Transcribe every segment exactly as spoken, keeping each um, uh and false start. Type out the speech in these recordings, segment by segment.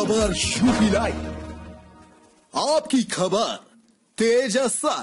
खबर UP live, आपकी खबर तेज असर।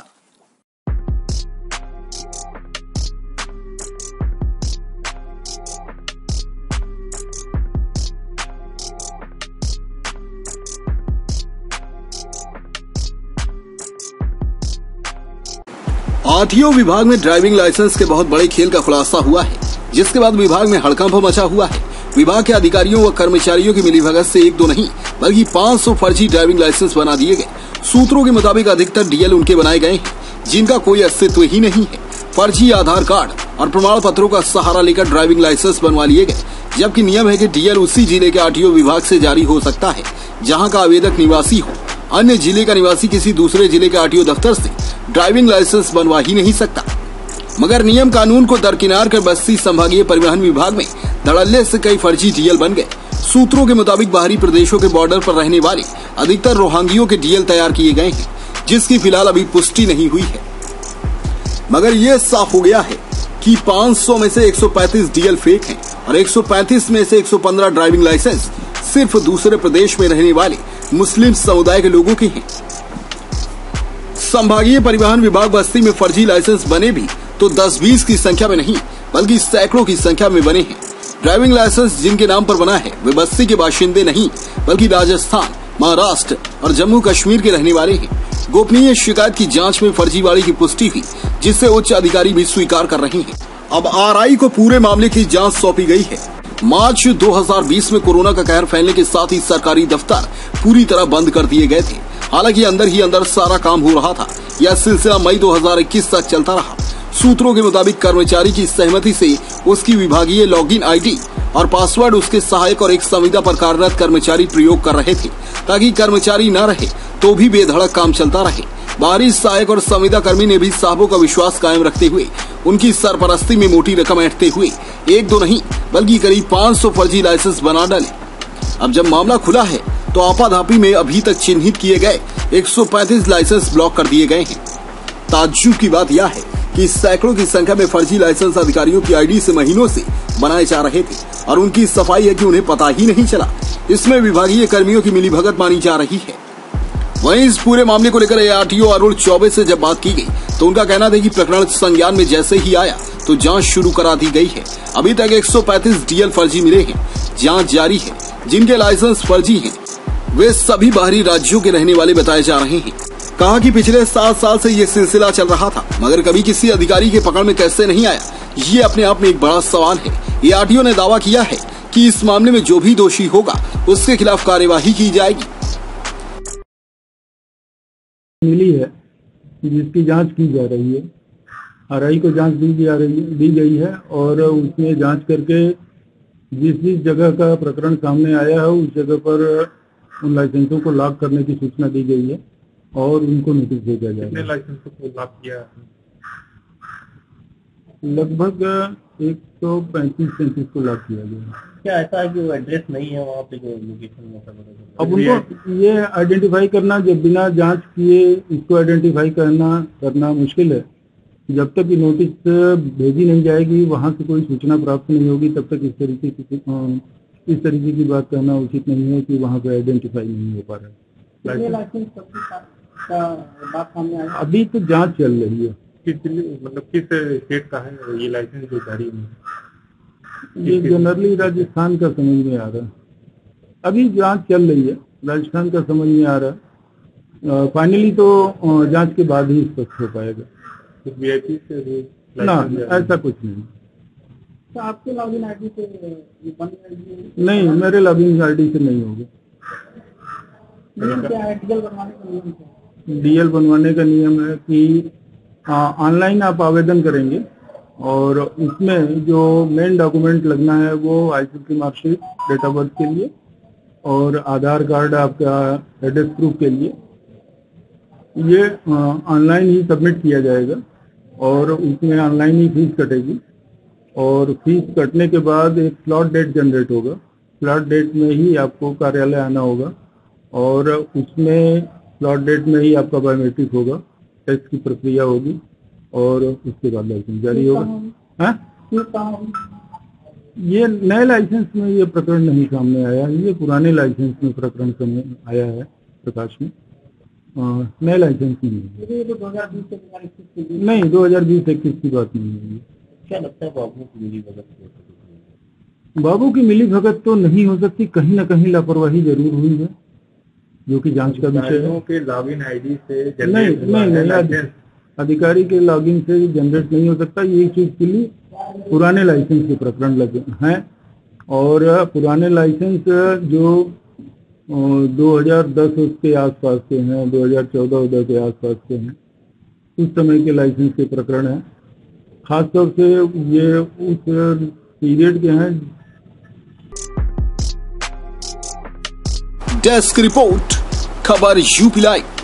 आरटीओ विभाग में ड्राइविंग लाइसेंस के बहुत बड़े खेल का खुलासा हुआ है, जिसके बाद विभाग में हड़कंप मचा हुआ है। विभाग के अधिकारियों व कर्मचारियों की मिलीभगत से एक दो नहीं बल्कि पाँच सौ फर्जी ड्राइविंग लाइसेंस बना दिए गए। सूत्रों के मुताबिक अधिकतर डीएल उनके बनाए गए हैं जिनका कोई अस्तित्व ही नहीं है। फर्जी आधार कार्ड और प्रमाण पत्रों का सहारा लेकर ड्राइविंग लाइसेंस बनवा लिए गए, जबकि नियम है कि डीएल उसी जिले के आरटीओ विभाग से जारी हो सकता है जहाँ का आवेदक निवासी हो। अन्य जिले का निवासी किसी दूसरे जिले के आरटीओ दफ्तर से ड्राइविंग लाइसेंस बनवा ही नहीं सकता। मगर नियम कानून को दरकिनार कर बस्ती संभागीय परिवहन विभाग में धड़ल्ले से कई फर्जी डीएल बन गए। सूत्रों के मुताबिक बाहरी प्रदेशों के बॉर्डर पर रहने वाले अधिकतर रोहिंग्यों के डीएल तैयार किए गए हैं, जिसकी फिलहाल अभी पुष्टि नहीं हुई है। मगर ये साफ हो गया है कि पाँच सौ में से एक सौ पैंतीस डीएल फेक हैं और एक सौ पैंतीस में से एक सौ पंद्रह ड्राइविंग लाइसेंस सिर्फ दूसरे प्रदेश में रहने वाले मुस्लिम समुदाय के लोगों के हैं। संभागीय परिवहन विभाग बस्ती में फर्जी लाइसेंस बने भी तो दस बीस की संख्या में नहीं बल्कि सैकड़ों की संख्या में बने हैं। ड्राइविंग लाइसेंस जिनके नाम पर बना है वे बस्ती के बाशिंदे नहीं बल्कि राजस्थान, महाराष्ट्र और जम्मू कश्मीर के रहने वाले हैं। गोपनीय शिकायत की जांच में फर्जीवाड़े की पुष्टि हुई, जिससे उच्च अधिकारी भी स्वीकार कर रहे हैं। अब आरआई को पूरे मामले की जांच सौंपी गई है। मार्च दो हज़ार बीस में कोरोना का कहर फैलने के साथ ही सरकारी दफ्तर पूरी तरह बंद कर दिए गए थे। हालांकि अंदर ही अंदर सारा काम हो रहा था। यह सिलसिला मई दो हज़ार इक्कीस तक चलता रहा। सूत्रों के मुताबिक कर्मचारी की सहमति से उसकी विभागीय लॉगिन आईडी और पासवर्ड उसके सहायक और एक संविदा पर कार्यरत कर्मचारी प्रयोग कर रहे थे, ताकि कर्मचारी न रहे तो भी बेधड़क काम चलता रहे। बाहरी सहायक और संविदा कर्मी ने भी साहबों का विश्वास कायम रखते हुए उनकी सरपरस्ती में मोटी रकम ऐंठते हुए एक दो नहीं बल्कि करीब पाँच सौ फर्जी लाइसेंस बना डाले। अब जब मामला खुला है तो आपाधापी में अभी तक चिन्हित किए गए एक सौ पैंतीस लाइसेंस ब्लॉक कर दिए गए हैं। ताज्जुब की बात यह है कि सैकड़ों की संख्या में फर्जी लाइसेंस अधिकारियों की आईडी से महीनों से बनाए जा रहे थे और उनकी सफाई है कि उन्हें पता ही नहीं चला। इसमें विभागीय कर्मियों की मिलीभगत मानी जा रही है। वहीं इस पूरे मामले को लेकर आरटीओ अरुण चौबे से जब बात की गई तो उनका कहना था कि प्रकरण संज्ञान में जैसे ही आया तो जांच शुरू करा दी गई है। अभी तक एक सौ पैंतीस डीएल फर्जी मिले हैं। जांच जारी है। जिनके लाइसेंस फर्जी हैं वे सभी बाहरी राज्यों के रहने वाले बताए जा रहे हैं। कहा कि पिछले सात साल से ये सिलसिला चल रहा था, मगर कभी किसी अधिकारी के पकड़ में कैसे नहीं आया, ये अपने आप में एक बड़ा सवाल है। ये आरटीओ ने दावा किया है कि इस मामले में जो भी दोषी होगा उसके खिलाफ कार्यवाही की जाएगी। मिली है जिसकी जांच की जा रही है। आरआई को जांच दी जा रही दी गई है और उसमें जांच करके जिस जिस जगह का प्रकरण सामने आया है उस जगह पर उन लाइसेंसों को लॉक करने की सूचना दी गई है और उनको नोटिस भेजा जाएगा। कितने लाइसेंसों को लॉक किया? लगभग एक सौ पैंतीस पैंतीस को लॉक किया गया। क्या ऐसा है कि वो एड्रेस नहीं है वहाँ पे जो लोकेशन में? अब उनको ये आइडेंटिफाई करना, जब बिना जांच किए इसको आइडेंटिफाई करना करना मुश्किल है। जब तक ये नोटिस भेजी नहीं जाएगी, वहाँ से कोई सूचना प्राप्त नहीं होगी, तब तक इस तरीके की इस तरीके की बात करना उचित नहीं है कि वहाँ पे आइडेंटिफाई नहीं हो पा रहा है। अभी तो जांच चल रही है। किस मतलब किस स्टेट का है ये लाइसेंस जो जारी है? ये जनरली राजस्थान का समझ में आ रहा है। अभी जांच चल रही है, राजस्थान का समझ में आ रहा है। फाइनली तो जांच के बाद ही स्पष्ट हो पाएगा। वीआईपी से ना, ऐसा कुछ नहीं। तो आपके लॉगिन आईडी से नहीं, मेरे लॉगिन आईडी से नहीं होगा। नियम क्या है डीएल बनवाने का? नियम क्या है? डीएल बनवाने का नियम है कि ऑनलाइन आप आवेदन करेंगे और उसमें जो मेन डॉक्यूमेंट लगना है वो आईसी की मार्कशीट, डेट ऑफ बर्थ के लिए और आधार कार्ड आपका एड्रेस प्रूफ के लिए, ये ऑनलाइन ही सबमिट किया जाएगा और उसमें ऑनलाइन ही फीस कटेगी और फीस कटने के बाद एक स्लॉट डेट जनरेट होगा। स्लॉट डेट में ही आपको कार्यालय आना होगा और उसमें स्लॉट डेट में ही आपका बायोमेट्रिक होगा, टेस्ट की प्रक्रिया होगी और उसके बाद लाइसेंस जारी होगा। हाँ, ये नए लाइसेंस में ये प्रकरण नहीं सामने आया, ये पुराने लाइसेंस में प्रकरण सामने आया है प्रकाश में, नए लाइसेंस में नहीं। दो हजार बीस से नहीं, दो हजार बीस इक्कीस की बात नहीं है। क्या लगता है बाबू की मिली भगत? बाबू की मिली भगत तो नहीं हो सकती, कहीं ना कहीं लापरवाही जरूर हुई है, जो कि जांच का विषय है। के लॉगिन आईडी से नहीं नहीं नहीं, अधिकारी के लॉगिन से जनरेट नहीं हो सकता। ये चीज के लिए पुराने लाइसेंस के प्रकरण लगे हैं, और पुराने लाइसेंस जो दो हज़ार दस के आसपास के हैं, दो हज़ार चौदह के आसपास के हैं, उस समय के लाइसेंस के प्रकरण हैं। खासतौर से ये उस पीरियड के हैं। डेस्क रिपोर्ट, खबर यूपी लाइव।